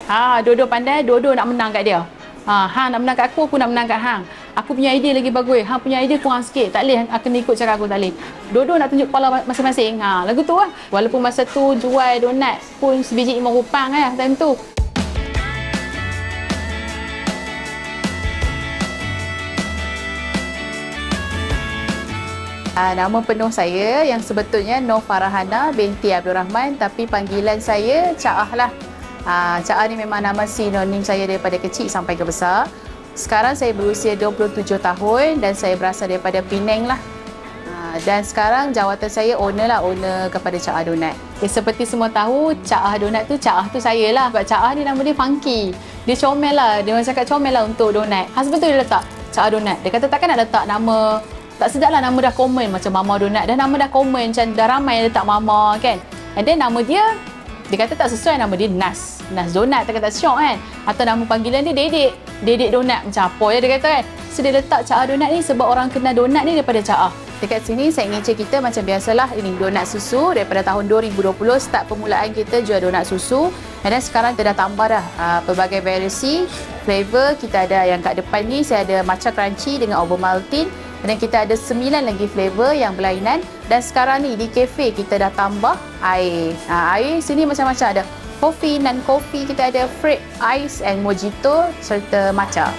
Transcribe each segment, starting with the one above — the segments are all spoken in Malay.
Dua-dua pandai, dua-dua nak menang kat dia. Hang nak menang kat aku nak menang kat hang. Aku punya idea lagi bagus, hang punya idea kurang sikit. Tak boleh akan ikut cara aku, tak boleh. Dua-dua nak tunjuk kepala masing-masing. Lagu tu lah. Walaupun masa tu jual donat pun sebiji RM5 time tu. Nama penuh saya yang sebetulnya Nur Farahana binti Abdul Rahman, tapi panggilan saya Cak Ah lah. Cak Ah ni memang nama sinonim saya daripada kecil sampai ke besar. Sekarang saya berusia 27 tahun dan saya berasal daripada Penang lah. Dan sekarang jawatan saya owner kepada Cak Ah Donat. Seperti semua tahu, Cak Ah Donat tu, Cak Ah tu saya lah. Sebab Cak Ah ni nama dia funky. Dia comel lah. Dia orang cakap comel lah untuk donat. Husband tu dia letak Cak Ah Donat. Dia kata takkan nak letak nama, tak sedap lah nama dah common macam Mama Donat. Dah nama dah common macam dah ramai yang letak Mama kan. And then nama dia kata tak sesuai, nama dia Nas Donat, tak kata syok kan. Atau nama panggilan dia Dedek Donat macam apa ya dia kata kan. So dia letak Cak Ah Donat ni sebab orang kenal donat ni daripada Cak Ah. Dekat sini saya ingin cerita kita macam biasalah, ini donat susu daripada tahun 2020 start permulaan kita jual donat susu. Dan sekarang kita dah tambah dah pelbagai variasi flavor. Kita ada yang kat depan ni saya ada matcha crunchy dengan Ovaltine. Dan kita ada 9 lagi flavor yang berlainan. Dan sekarang ni di kafe kita dah tambah air. Air sini macam-macam ada. Kopi, non-kopi, kita ada frappe, ice and mojito serta matcha.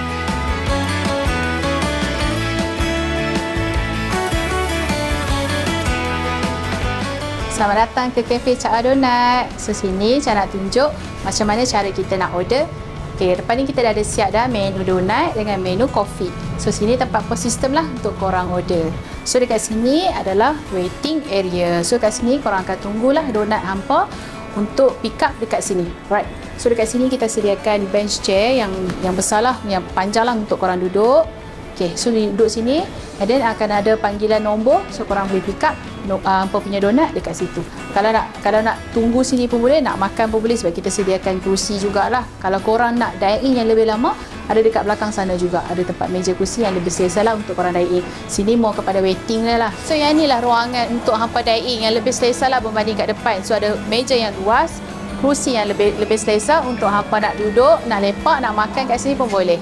Selamat datang ke kafe Cak Ah Donat. So sini saya nak tunjuk macam mana cara kita nak order. Okay, depan ni kita dah ada siap dah menu donat dengan menu kopi. So sini tempat pos sistem lah untuk korang order. So dekat sini adalah waiting area. So kat sini korang akan tunggulah donat hampa untuk pick up dekat sini. Right. So dekat sini kita sediakan bench chair yang besar lah, yang panjang lah untuk korang duduk. Okay, so duduk sini and then akan ada panggilan nombor, so korang boleh pick up hampa punya donat dekat situ. Kalau nak tunggu sini pun boleh, nak makan pun boleh sebab kita sediakan kerusi jugalah. Kalau korang nak dine in yang lebih lama, ada dekat belakang sana juga ada tempat meja kursi yang lebih selesa lah untuk korang dine in. Sini more kepada waiting lah. So yang ni lah ruangan untuk hampa dine in yang lebih selesa lah berbanding kat depan. So ada meja yang luas, kerusi yang lebih selesa untuk hampa nak duduk, nak lepak, nak makan kat sini pun boleh.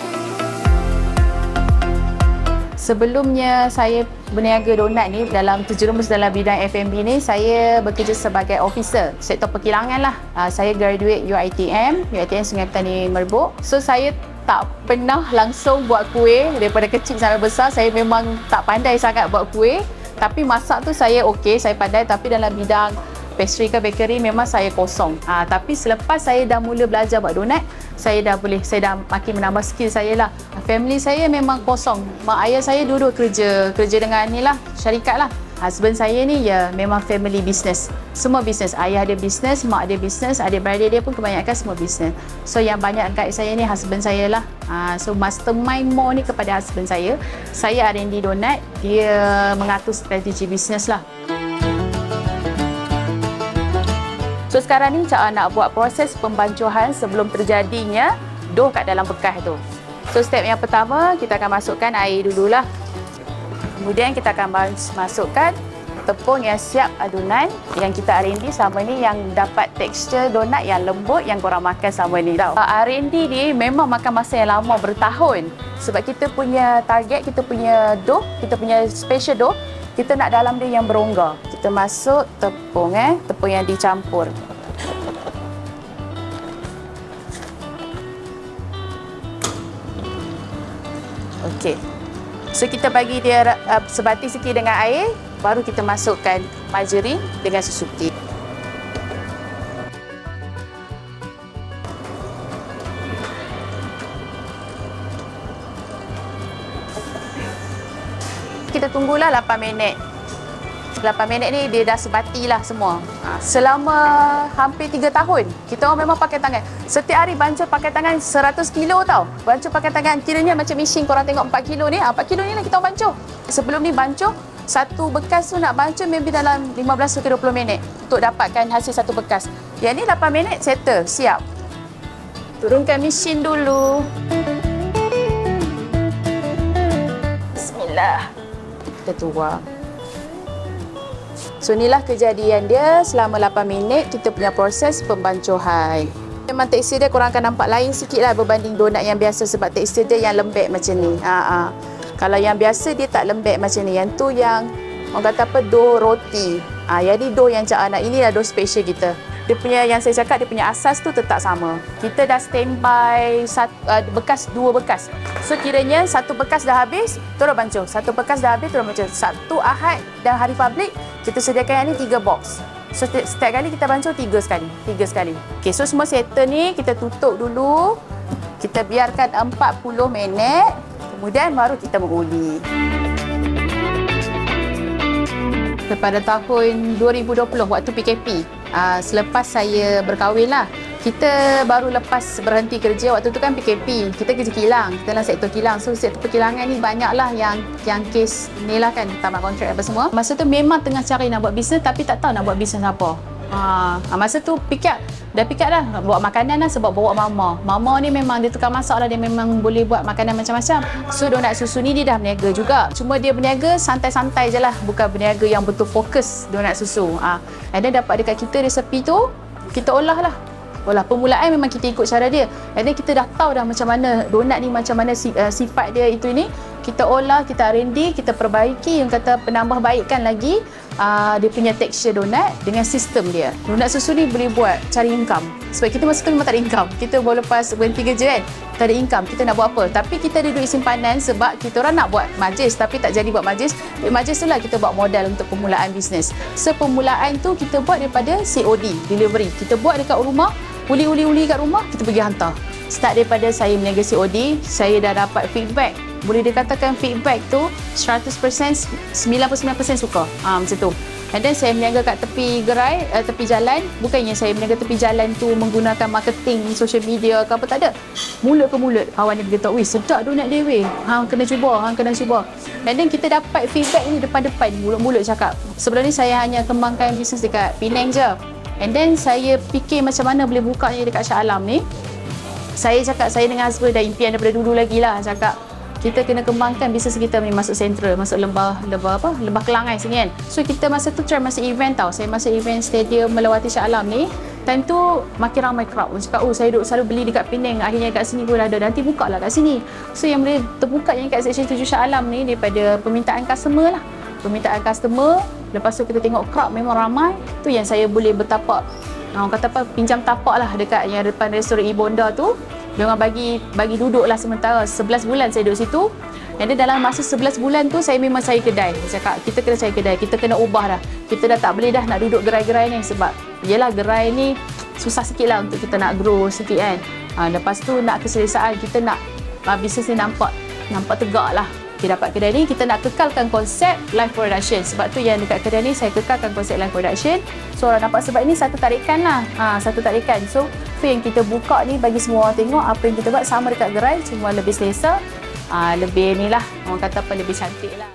Sebelumnya saya berniaga donat ni, dalam terjerumus dalam bidang F&B ni, saya bekerja sebagai officer sektor perkilangan lah. Saya graduate UiTM Sungai Petani Merbuk. So saya tak pernah langsung buat kuih daripada kecil sampai besar. Saya memang tak pandai sangat buat kuih. Tapi masak tu saya okey, saya pandai. Tapi dalam bidang pastry ke bakery memang saya kosong. Tapi selepas saya dah mula belajar buat donat, saya dah makin menambah skill saya lah. Family saya memang kosong. Mak ayah saya duduk kerja dengan ni lah, syarikat lah. Husband saya ni ya memang family business. Semua business. Ayah ada business, mak ada business, adik-beradik dia pun kebanyakan semua business. So yang banyak kat saya ni husband saya lah. So mastermind more ni kepada husband saya. Saya R&D donat, dia mengatur strategi business lah. So sekarang ni Cak Ah nak buat proses pembancuhan sebelum terjadinya dough kat dalam bekas tu. So step yang pertama, kita akan masukkan air dululah. Kemudian kita akan masukkan tepung yang siap adunan yang kita R&D sama ni, yang dapat tekstur donat yang lembut yang korang makan sama ni tau. R&D ni memang makan masa yang lama, bertahun. Sebab kita punya target, kita punya dough, kita punya special dough, kita nak dalam dia yang berongga. Kita masuk tepung yang dicampur. Okey. So kita bagi dia sebati sikit dengan air, baru kita masukkan margarin dengan susu putih. Kita tunggulah 8 minit. 8 minit ni dia dah sebati lah semua. Selama hampir 3 tahun, kita orang memang pakai tangan. Setiap hari bancuh pakai tangan 100 kilo tau. Bancuh pakai tangan, kiranya macam mesin korang tengok 4 kilo ni. 4 kilo ni lah kita orang bancuh. Sebelum ni bancuh, satu bekas tu nak bancuh maybe dalam 15 ke 20 minit untuk dapatkan hasil satu bekas. Yang ni 8 minit settle, siap. Turunkan mesin dulu. Bismillah. Kita tuang. So inilah kejadian dia selama 8 minit kita punya proses pembancuhan. Memang tekstur dia korang akan nampak lain sikit lah berbanding donat yang biasa sebab tekstur dia yang lembek macam ni. Kalau yang biasa dia tak lembek macam ni. Yang tu yang orang kata apa, dough roti. Jadi dough yang Cak nak, inilah dough special kita. Dia punya, yang saya cakap, dia punya asas tu tetap sama. Kita dah standby dua bekas. So kiranya satu bekas dah habis, terus bancuh. Satu bekas dah habis, terus bancuh. Sabtu, Ahad dan hari public, kita sediakan yang ni 3 box. So setiap kali kita bancuh 3 sekali. Okay, so semua settle ni kita tutup dulu. Kita biarkan 40 minit. Kemudian baru kita mengundi. Pada tahun 2020 waktu PKP, selepas saya berkahwin lah, kita baru lepas berhenti kerja. Waktu tu kan PKP, kita kerja kilang, kita dalam sektor kilang. So sektor perkilangan ni banyaklah yang kes ni lah kan, tamat kontrak apa semua. Masa tu memang tengah cari nak buat bisnes tapi tak tahu nak buat bisnes apa. Masa tu dah pikat dah buat makanan lah sebab bawa mama ni memang dia tukang masak lah, dia memang boleh buat makanan macam-macam. So donat susu ni dia dah berniaga juga, cuma dia berniaga santai-santai je lah, bukan berniaga yang betul fokus donat susu. And then dapat dekat kita resepi tu, kita olah lah. Permulaan memang kita ikut cara dia. And then kita dah tahu dah macam mana donat ni, macam mana sifat dia itu ini. Kita olah, kita R&D, kita perbaiki, yang kata penambah baikkan lagi dia punya tekstur donat dengan sistem dia. Donat susu ni boleh buat cari income. Sebab kita masa tu memang tak ada income. Kita baru lepas berhenti kerja kan, tak ada income. Kita nak buat apa? Tapi kita ada duit simpanan sebab kita orang nak buat majlis tapi tak jadi buat majlis. Duit majlis tu lah kita buat modal untuk permulaan bisnes. So permulaan tu kita buat daripada COD, delivery. Kita buat dekat rumah, uli kat rumah, kita pergi hantar. Start daripada saya meniaga COD, saya dah dapat feedback. Boleh dikatakan feedback tu 100%, 99% suka. Macam tu. And then saya meniaga kat tepi gerai, tepi jalan. Bukannya saya meniaga tepi jalan tu menggunakan marketing, social media ke apa, tak ada. Mulut ke mulut. Kawan dia berkata, weh sedap donat dia weh. Kena cuba. And then kita dapat feedback ni depan-depan, mulut-mulut cakap. Sebelum ni saya hanya kembangkan bisnes dekat Penang je. And then saya fikir macam mana boleh buka ni dekat Shah Alam ni. Saya cakap, saya dengan husband dah impian daripada dulu lagi lah. Cakap, kita kena kembangkan bisnes kita ni masuk sentral, masuk lembah Kelangai sini kan. So kita masa tu try masuk event tau. Saya masuk event stadium Melawati Shah Alam ni. Time tu makin ramai crowd. Orang cakap, saya duduk selalu beli dekat Penang. Akhirnya kat sini pun ada. Nanti buka lah kat sini. So yang boleh terbuka yang kat section 7 Shah Alam ni daripada permintaan customer lah. Permintaan customer. Lepas tu kita tengok crowd memang ramai. Tu yang saya boleh bertapak. Orang kata apa, pinjam tapak lah dekat yang depan restoran Ibonda tu. Dia orang bagi duduk lah sementara. 11 bulan saya duduk situ. Jadi dalam masa 11 bulan tu saya memang cari kedai. Saya cakap kita kena cari kedai, kita kena ubah dah. Kita dah tak boleh dah nak duduk gerai-gerai ni sebab yelah gerai ni susah sikit lah untuk kita nak grow sikit kan. Lepas tu nak keselesaan, kita nak bisnes ni nampak tegak lah. Kita dapat kedai ni, kita nak kekalkan konsep live production. Sebab tu yang dekat kedai ni saya kekalkan konsep live production. So orang nampak sebab ini satu tarikan lah. Satu tarikan. So yang kita buka ni bagi semua orang tengok apa yang kita buat sama dekat gerai, cuma lebih selesa. Lebih ni lah, orang kata apa, lebih cantik lah.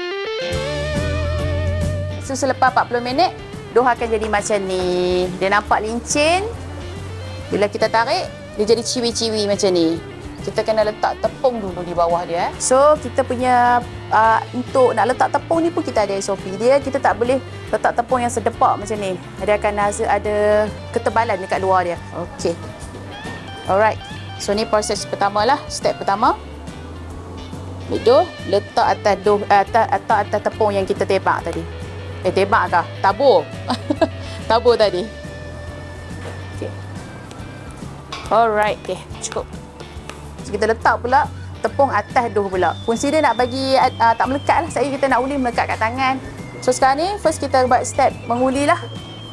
So selepas 40 minit, dough akan jadi macam ni. Dia nampak lincin. Bila kita tarik, dia jadi ciwi-ciwi macam ni. Kita kena letak tepung dulu di bawah dia. So kita punya untuk nak letak tepung ni pun kita ada SOP dia. Kita tak boleh letak tepung yang sedepak macam ni. Dia akan ada ketebalan dekat luar dia. Okey. Alright. So ni proses pertama lah, step pertama. Dough letak atas atas tepung yang kita tebak tadi. Tebak kah? Tabur. Tabur tadi. Okey. Alright, cukup. So, kita letak pula tepung atas dough pula. Fungsi dia nak bagi tak melekat lah. Kita nak uli melekat kat tangan. So sekarang ni first kita buat step menguli lah.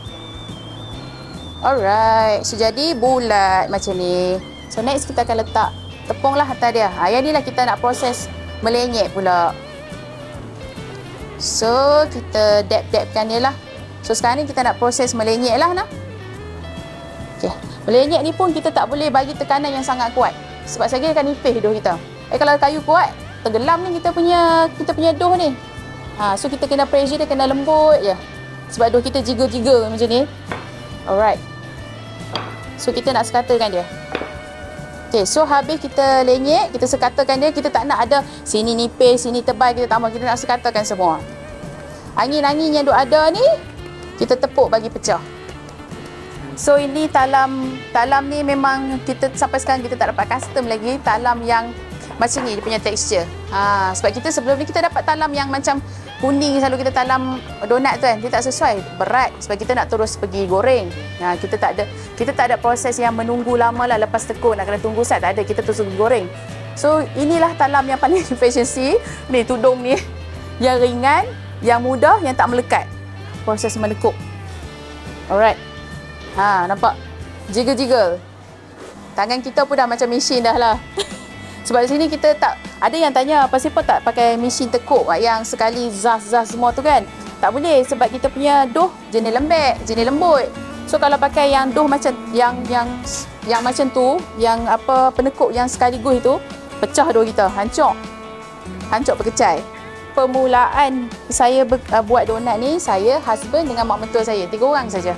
Alright. So jadi bulat macam ni. So next kita akan letak tepung lah atas dia. Yang ni lah kita nak proses melenyek pula. So kita dab-dabkan dia lah. So sekarang ni kita nak proses melenyek lah nak. Okay. Melenyek ni pun kita tak boleh bagi tekanan yang sangat kuat. Sebab saya kira akan nipis dough kita. Kalau kayu kuat, tenggelam ni kita punya dough ni. So kita kena pressure dia kena lembut je. Sebab dough kita jiga-jiga macam ni. Alright. So kita nak sekatakan dia. Okay, so habis kita lenyek, kita sekatakan dia. Kita tak nak ada sini nipis, sini tebal, kita tambah. Kita nak sekatakan semua. Angin-angin yang duk ada ni, kita tepuk bagi pecah. So ini talam ni memang kita sampai sekarang kita tak dapat custom lagi talam yang macam ni dia punya tekstur. Sebab kita sebelum ni kita dapat talam yang macam kuning, selalu kita talam donat tu kan, dia tak sesuai, berat sebab kita nak terus pergi goreng. Kita tak ada proses yang menunggu lama lah lepas tekuk nak kena tunggu sat, tak ada, kita terus pergi goreng. So inilah talam yang paling efisiensi. Ni tudung ni yang ringan, yang mudah, yang tak melekat. Proses menekuk. Alright. Nampak? Jiggle-jiggle. Tangan kita pun dah macam mesin dah lah. Sebab di sini kita tak, ada yang tanya apa siapa tak pakai mesin tekuk yang sekali zas-zas semua tu kan. Tak boleh sebab kita punya dough jenis lembek, jenis lembut. So kalau pakai yang dough macam yang macam tu, yang apa penekuk yang sekaligus itu, pecah dough kita, hancur. Hancur berkecai. Permulaan saya buat donat ni, saya, husband dengan mak mentua saya, 3 orang saja.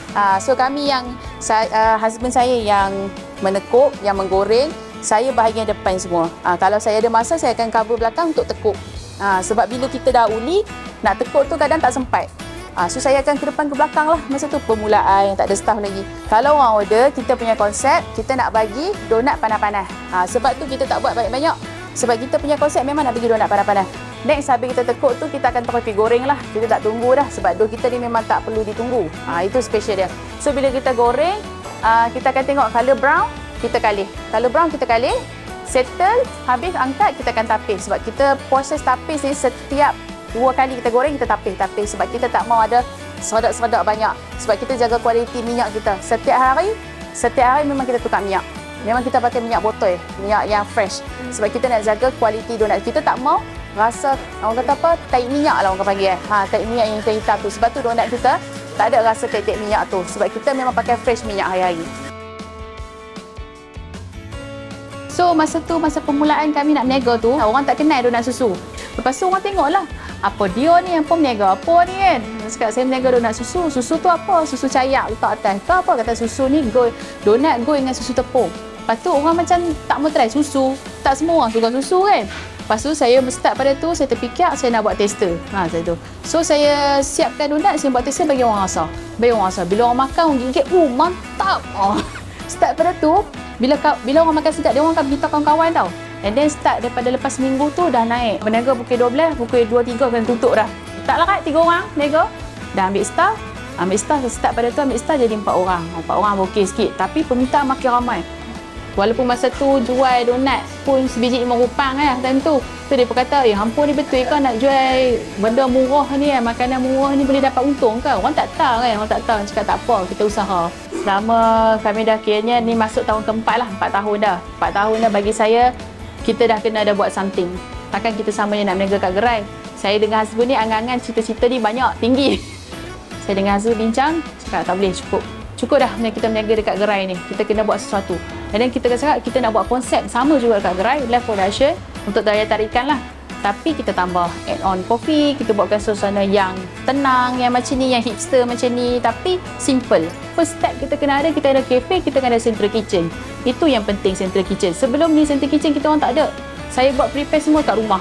So kami yang husband saya yang menekuk, yang menggoreng, saya bahagian depan semua. Kalau saya ada masa, saya akan cover belakang untuk tekuk. Sebab bila kita dah uli, nak tekuk tu kadang tak sempat. So saya akan ke depan ke belakang lah. Masa tu permulaan, tak ada staff lagi. Kalau orang order, kita punya konsep, kita nak bagi donat panas-panas. Sebab tu kita tak buat banyak-banyak. Sebab kita punya konsep memang nak bagi donat panas-panas. Next, habis kita tekuk tu, kita akan pergi goreng lah. Kita tak tunggu dah. Sebab dough kita ni memang tak perlu ditunggu. Itu special dia. So bila kita goreng, kita akan tengok colour brown, kita kalih. Kalau brown kita kalih, settle, habis angkat, kita akan tapis. Sebab kita proses tapis ni setiap 2 kali kita goreng, kita tapis. Sebab kita tak mau ada seredak-seredak banyak. Sebab kita jaga kualiti minyak kita. Setiap hari memang kita tukar minyak. Memang kita pakai minyak botol, minyak yang fresh. Sebab kita nak jaga kualiti donat. Kita tak mau rasa, orang kata apa, taik minyak lah orang panggil. Taik minyak yang hitam tu. Sebab tu donat kita tak ada rasa taik minyak tu. Sebab kita memang pakai fresh minyak hari-hari. So masa permulaan kami nak berniaga tu, orang tak kenal donat susu. Lepas tu orang tengoklah, apa dia ni yang pun berniaga apa ni kan. Cakap saya berniaga donat susu. Susu tu apa? Susu cayak letak atas. Ke apa? Kata susu ni donat goreng dengan susu tepung. Lepas tu orang macam tak mau try susu. Tak semua orang suka susu kan. Lepas tu saya start pada tu, saya terfikir saya nak buat tester. Saya tu. So saya siapkan donat, saya buat tester bagi orang rasa. Bila orang makan, orang gigit, mantap. Start pada tu, bila orang makan sedap, dia orang akan beritahu kawan-kawan tau. And then start daripada lepas seminggu tu dah naik. Berniaga pukul 12, pukul 2-3 akan tutup dah. Tak larat 3 orang niaga. Dah ambil staff. Start pada tu ambil staff jadi 4 orang. 4 orang okey sikit. Tapi permintaan makin ramai. Walaupun masa tu jual donat pun sebiji RM5 time tu. So dia pun kata, hampa ni betul ke nak jual benda murah ni kan, makanan murah ni boleh dapat untung ke? Orang tak tahu kan, orang tak tahu. Cakap tak apa, kita usaha. Selama kami dah kiranya ni masuk tahun keempat lah, 4 tahun dah. 4 tahun dah bagi saya, kita dah kena ada buat something. Takkan kita samanya nak berniaga kat gerai. Saya dengan husband ni angan-angan cita-cita ni banyak, tinggi. Saya dengan husband bincang, cakap tak boleh, cukup dah kita berniaga dekat gerai ni. Kita kena buat sesuatu. Dan kita cakap kita nak buat konsep sama juga dekat gerai, live production untuk daya tarikan lah. Tapi kita tambah add-on coffee, kita buatkan suasana yang tenang, yang macam ni, yang hipster macam ni, tapi simple. First step kita kena ada, kita ada cafe, kita kena ada central kitchen. Itu yang penting, central kitchen. Sebelum ni central kitchen kita orang tak ada. Saya buat prepare semua kat rumah.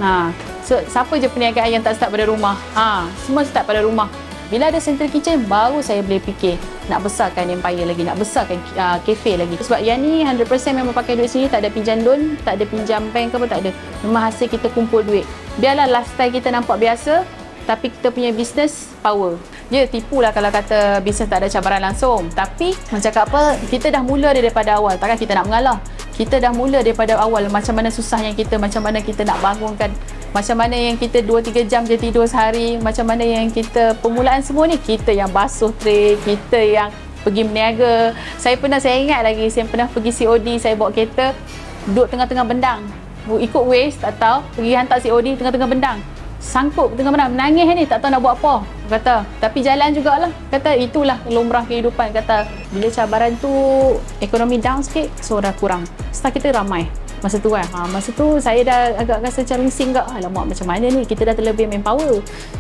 So siapa je perniagaan yang tak start pada rumah? Semua start pada rumah. Bila ada central kitchen, baru saya boleh fikir nak besarkan empire lagi, nak besarkan cafe lagi. Sebab yang ni 100% memang pakai duit sendiri, tak ada pinjam loan, tak ada pinjam bank ke apa, tak ada. Memang hasil kita kumpul duit. Biarlah lifestyle kita nampak biasa, tapi kita punya business power. Dia tipulah kalau kata bisnes tak ada cabaran langsung. Tapi macam apa, kita dah mula daripada awal. Takkan kita nak mengalah. Kita dah mula daripada awal. Macam mana susahnya kita, macam mana kita nak bangunkan, macam mana yang kita 2-3 jam je tidur sehari, macam mana yang kita permulaan semua ni, kita yang basuh tray, kita yang pergi berniaga. Saya ingat lagi, saya pernah pergi COD, saya bawa kereta, duduk tengah-tengah bendang. Ikut Waze, tak tahu, pergi hantar COD tengah-tengah bendang. Sangkut tengah bendang, menangis ni, tak tahu nak buat apa. Kata, tapi jalan jugalah. Kata, itulah lumrah kehidupan. Kata, bila cabaran tu, ekonomi down sikit, so dah kurang. Staff kita ramai. Masa tu kan, masa tu saya dah agak rasa macam rising ke, alamak macam mana ni, kita dah terlebih manpower,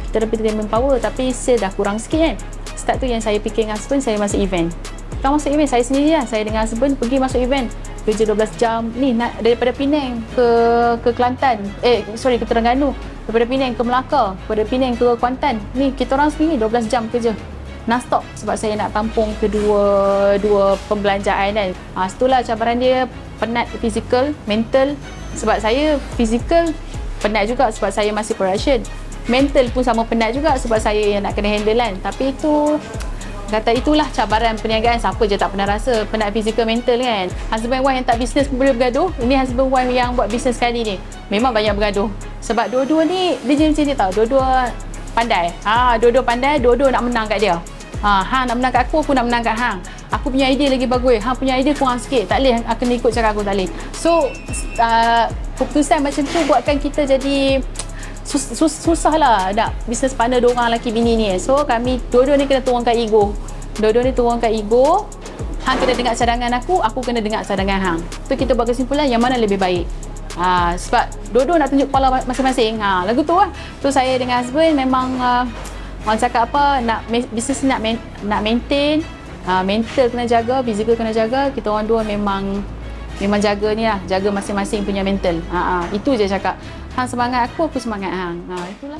tapi saya dah kurang sikit kan. Start tu yang saya fikir dengan husband, saya masuk event. Bukan masuk event, saya sendiri lah, saya dengan husband pergi masuk event, kerja 12 jam ni, daripada Penang ke Kelantan, ke Terengganu, daripada Penang ke Melaka, daripada Penang ke Kuantan, ni kita orang sendiri 12 jam kerja. non-stop sebab saya nak tampung kedua pembelanjaan kan. Itulah cabaran dia, penat fizikal, mental. Sebab saya fizikal penat juga sebab saya masih production. Mental pun sama penat juga sebab saya yang nak kena handle kan. Tapi itulah cabaran perniagaan. Siapa je tak pernah rasa penat fizikal, mental kan. Husband wife yang tak bisnes pun boleh bergaduh. Ini husband wife yang buat bisnes sekali ni memang banyak bergaduh. Sebab dua-dua ni dia macam ni tau. Dua-dua pandai. Dua-dua pandai, dua-dua nak menang kat dia. Hang nak menang kat aku nak menang kat hang. Aku punya idea lagi bagus. Hang punya idea kurang sikit. Tak boleh kena ikut cara aku, tak boleh. So keputusan macam tu buatkan kita jadi susah lah nak business partner dua orang lelaki bini ni. So kami dua-dua ni kena turunkan ego. Hang kena dengar cadangan aku kena dengar cadangan hang. Tu kita buat kesimpulan yang mana lebih baik. Sebab dua-dua nak tunjuk kepala masing-masing. Lagu tu lah. So saya dengan husband memang orang cakap apa, nak business nak maintain, mental kena jaga, physical kena jaga. Kita orang dua memang jaga ni lah, jaga masing-masing punya mental. Itu je cakap. Hang semangat aku semangat hang. Itulah.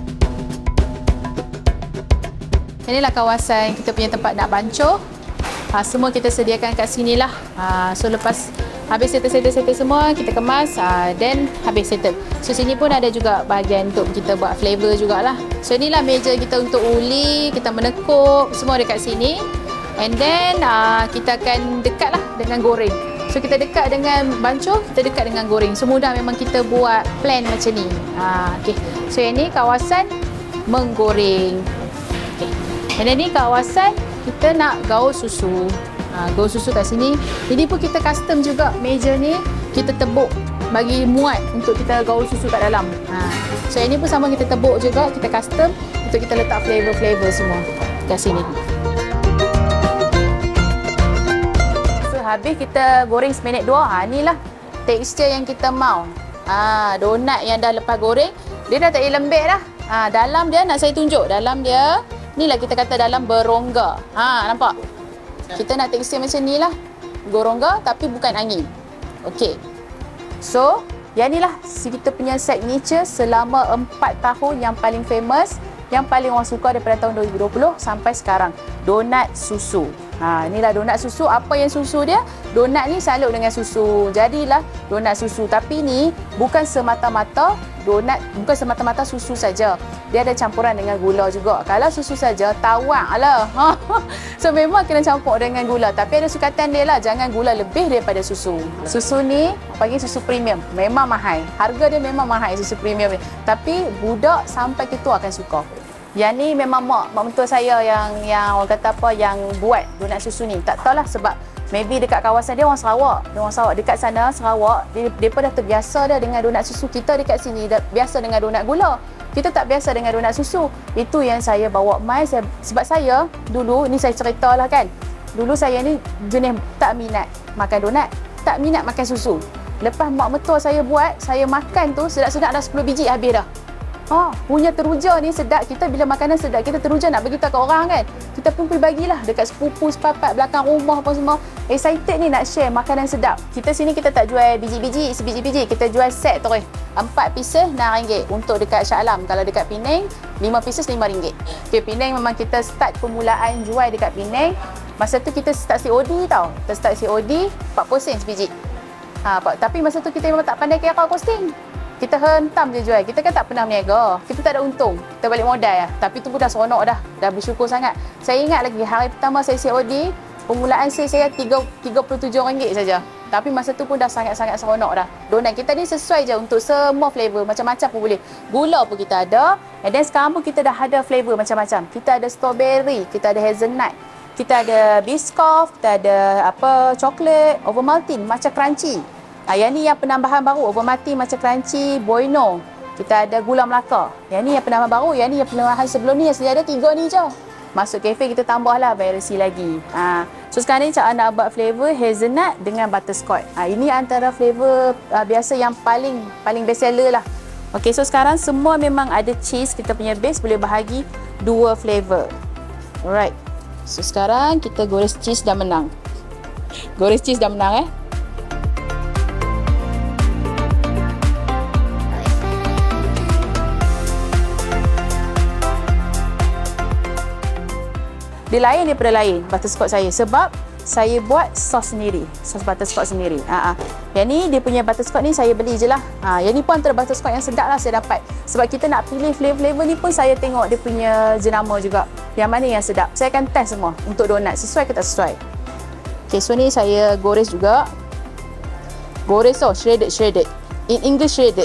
Inilah kawasan kita punya tempat nak bancuh. Semua kita sediakan kat sini lah. So lepas habis settle semua, kita kemas, then habis settle. So sini pun ada juga bahagian untuk kita buat flavor jugalah. So inilah meja kita untuk uli, kita menekuk, semua dekat sini. And then kita akan dekat lah dengan goreng. So kita dekat dengan bancuh, kita dekat dengan goreng. So mudah memang kita buat plan macam ni. Okay. So yang ni kawasan menggoreng. Okay. And then ni kawasan kita nak gaul susu. Gaul susu kat sini. Ini pun kita custom juga. Meja ni kita tebuk bagi muat untuk kita gaul susu kat dalam. So yang ni pun sama, kita tebuk juga, kita custom untuk kita letak flavor-flavor semua kat sini. Habis kita goreng seminit dua. Inilah tekstur yang kita mau. Donat yang dah lepas goreng, dia dah tak lembek dah. Dalam dia nak saya tunjuk. Dalam dia, inilah kita kata dalam berongga. Nampak? Kita nak tekstur macam ni lah. Berongga tapi bukan angin. Okey. So, yang inilah kita punya signature selama 4 tahun yang paling famous, yang paling orang suka daripada tahun 2020 sampai sekarang. Donat susu. Inilah donat susu. Apa yang susu dia? Donat ni salut dengan susu. Jadilah donat susu. Tapi ni bukan semata-mata donat, bukan semata-mata susu saja. Dia ada campuran dengan gula juga. Kalau susu saja, tawang lah. So memang kena campur dengan gula. Tapi ada sukatan dia lah. Jangan gula lebih daripada susu. Susu ni, panggil susu premium. Memang mahal. Harga dia memang mahal susu premium ni. Tapi budak sampai ketua akan suka. Yang ni memang mak mentua saya yang orang kata apa, yang buat donat susu ni. Tak tahulah sebab maybe dekat kawasan dia orang Sarawak. Dekat sana Sarawak, dia dah terbiasa dah dengan donat susu. Kita dekat sini dah biasa dengan donat gula. Kita tak biasa dengan donat susu. Itu yang saya bawa mai. Sebab saya dulu, ni saya ceritalah kan. Dulu saya ni jenis tak minat makan donat, tak minat makan susu. Lepas mak mentua saya buat, saya makan tu sedap-sedap dah 10 biji habis dah. Punya teruja ni sedap. Kita bila makanan sedap, kita teruja nak bagi tahu kat orang kan. Kita pun pergi bagilah dekat sepupu, sepapat, belakang rumah apa semua. Excited ni nak share makanan sedap. Kita sini kita tak jual biji-biji, sebiji-biji. Kita jual set terus. 4 pieces RM6. Untuk dekat Shah Alam. Kalau dekat Penang, 5 pieces RM5. Okay, Penang memang kita start permulaan jual dekat Penang. Masa tu kita start COD tau. Kita start COD 40 sen sebiji. Tapi masa tu kita memang tak pandai kira costing. Kita hentam je jual. Kita kan tak pernah berniaga. Kita tak ada untung. Kita balik modal lah. Tapi tu pun dah seronok dah. Dah bersyukur sangat. Saya ingat lagi hari pertama saya COD, permulaan saya RM37 saja. Tapi masa tu pun dah sangat-sangat seronok dah. Donat kita ni sesuai je untuk semua flavor. Macam-macam pun boleh. Gula pun kita ada. And then sekarang pun kita dah ada flavor macam-macam. Kita ada strawberry, kita ada hazelnut, kita ada biscoff, kita ada coklat, Ovaltine, macam crunchy. Yang ni yang penambahan baru, Ovaltine macam crunchy, Bueno. Kita ada gula Melaka. Yang ni yang penambahan baru, yang ni yang penambahan sebelum ni yang sedia ada 3 ni je. Masuk kafe kita tambahlah variasi lagi. So sekarang ni Cak nak buat flavor hazelnut dengan butterscotch. Ini antara flavor biasa yang paling best seller lah. Okey, so sekarang semua memang ada cheese. Kita punya base boleh bahagi 2 flavor. Alright. So sekarang kita gores cheese dah menang. Gores cheese dah menang dia lain daripada lain butterscotch saya sebab saya buat sos sendiri, sos butterscotch sendiri. Yang ni dia punya butterscotch ni saya beli je lah. Yang ni pun antara butterscotch yang sedap lah saya dapat. Sebab kita nak pilih flavor-flavor ni pun saya tengok dia punya jenama juga. Yang mana yang sedap. Saya akan test semua untuk donat sesuai ke tak sesuai. Okay, so ni saya gores juga. Gores shredded. In English shredded.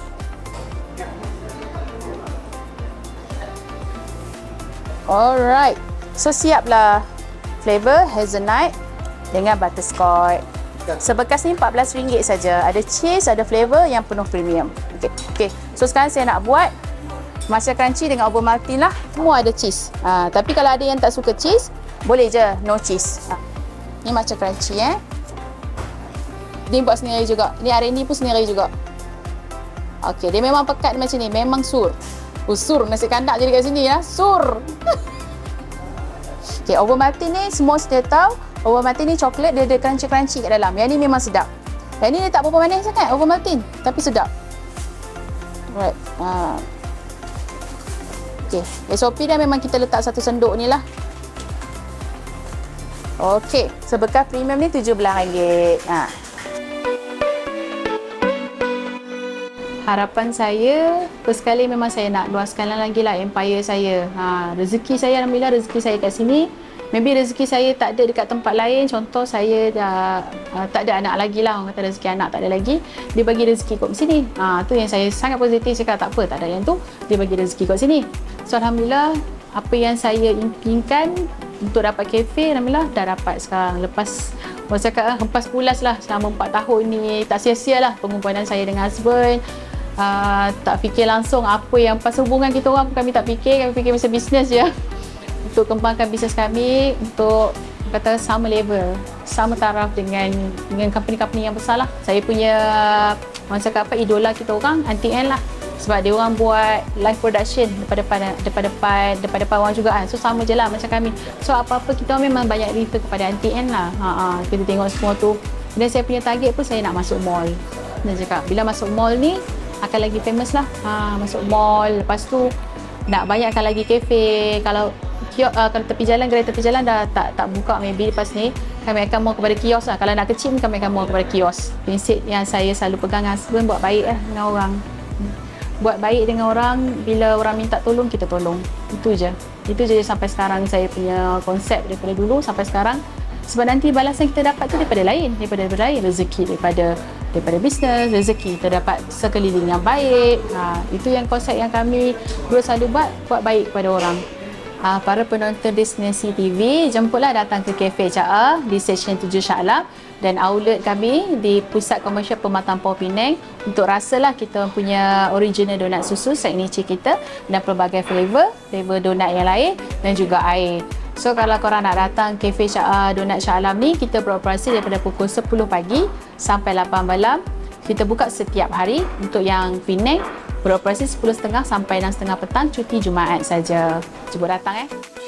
Alright. So siaplah flavor hazelnut dengan butterscotch. Sebekas ni RM14 saja. Ada cheese, ada flavor yang penuh premium. Okey. So sekarang saya nak buat matcha crunchy dengan Ovaltine lah. Semua ada cheese. Tapi kalau ada yang tak suka cheese, boleh je no cheese. Ni matcha crunchy Ni buat sendiri juga. Ni R&D pun sendiri juga. Okey, dia memang pekat macam ni, memang sur. Sur nasi kandak jadi kat sini ya. Sur. Okay, Ovaltine ni semua saya tahu. Ovaltine ni coklat, dia ada crunchy-crunchy kat dalam. Yang ni memang sedap. Yang ni dia tak berapa manis sangat Ovaltine, tapi sedap. Alright. Okay, SOP dia memang kita letak satu sendok ni lah. Okay, sebekas premium ni RM17. Harapan saya, first kali memang saya nak luaskan lagi lah empire saya. Rezeki saya, alhamdulillah rezeki saya kat sini. Maybe rezeki saya tak ada dekat tempat lain. Contoh saya dah tak ada anak lagi lah. Orang kata rezeki anak tak ada lagi. Dia bagi rezeki kat sini. Tu yang saya sangat positif. Saya kata tak apa, tak ada yang tu. Dia bagi rezeki kat sini. So alhamdulillah, apa yang saya impikan untuk dapat kafe, alhamdulillah dah dapat sekarang. Lepas orang cakap hempas pulas lah selama 4 tahun ni. Tak sia-sia lah pengorbanan saya dengan husband. Tak fikir langsung apa yang pasal hubungan kita orang, kami tak fikir, kami fikir macam bisnes je untuk kembangkan bisnes kami untuk kata sama level, sama taraf dengan company-company yang besar lah. Saya punya orang cakap apa, idola kita orang Auntie Anne lah, sebab dia orang buat live production depan orang juga kan. So sama je lah macam kami. So apa-apa kita memang banyak refer kepada Auntie Anne lah. Kita tengok semua tu. Dan saya punya target pun saya nak masuk mall. Dia cakap bila masuk mall ni akan lagi famous lah. Masuk mall, lepas tu nak banyakkan lagi kafe. Kalau tepi jalan, gerai tepi jalan dah tak buka, maybe lepas ni kami akan mau kepada kios lah. Kalau nak kecil kami akan mau kepada kios. Prinsip yang saya selalu pegang husband, buat baik lah dengan orang. Buat baik dengan orang, bila orang minta tolong, kita tolong. Itu je sampai sekarang saya punya konsep daripada dulu sampai sekarang. Sebab nanti balasan kita dapat tu daripada lain, rezeki daripada bisnes, rezeki kita dapat sekeliling yang baik. Itu yang konsep yang kami selalu buat baik kepada orang. Para penonton Destinasi TV, jemputlah datang ke Cafe Cak A di Seksyen 7 Shah Alam dan outlet kami di Pusat Komersial Pematang Power Penang untuk rasalah kita punya original donat susu signature kita dan pelbagai flavor donat yang lain dan juga air. So kalau korang nak datang Cafe Cak A Donat Shah Alam ni, kita beroperasi daripada pukul 10 pagi sampai 8 malam. Kita buka setiap hari. Untuk yang Penang beroperasi 10.30 sampai 6.30 petang, cuti Jumaat saja. Cuba datang